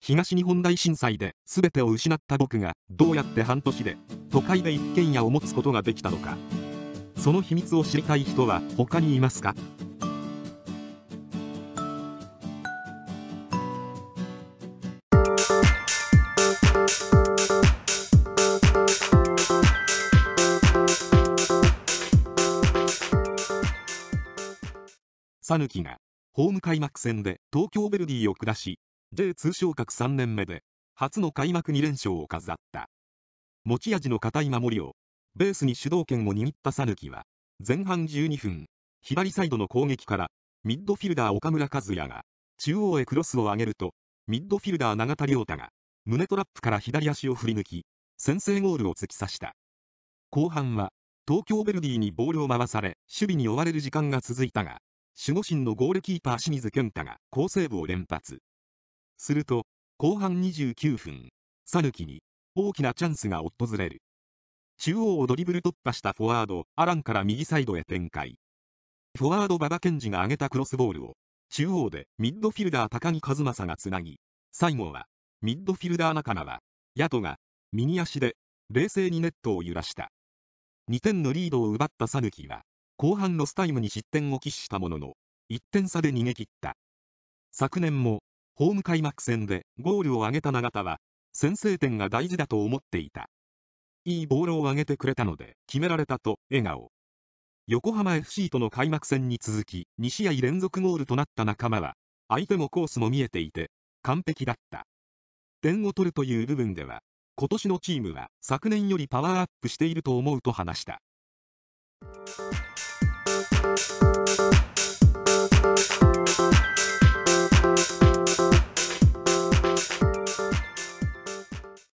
東日本大震災で全てを失った僕がどうやって半年で都会で一軒家を持つことができたのか。その秘密を知りたい人は他にいますか？讃岐がホーム開幕戦で東京ヴェルディを下し J2 昇格3年目で初の開幕2連勝を飾った。持ち味の堅い守りをベースに主導権を握った讃岐は前半12分、左サイドの攻撃からミッドフィルダー岡村和也が中央へクロスを上げると、ミッドフィルダー永田亮太が胸トラップから左足を振り抜き先制ゴールを突き刺した。後半は東京ヴェルディにボールを回され守備に追われる時間が続いたが、守護神のゴールキーパー清水健太が好セーブを連発。すると後半29分、讃岐に大きなチャンスが訪れる。中央をドリブル突破したフォワードアランから右サイドへ展開。フォワード馬場健二が上げたクロスボールを中央でミッドフィルダー高木和正がつなぎ、最後はミッドフィルダー仲間はヤトが右足で冷静にネットを揺らした。2点のリードを奪った讃岐は後半ロスタイムに失点を喫したものの1点差で逃げ切った。昨年もホーム開幕戦でゴールを挙げた永田は先制点が大事だと思っていた。いいボールを上げてくれたので決められたと笑顔。横浜 FC との開幕戦に続き2試合連続ゴールとなった仲間は相手もコースも見えていて完璧だった。点を取るという部分では今年のチームは昨年よりパワーアップしていると思うと話した。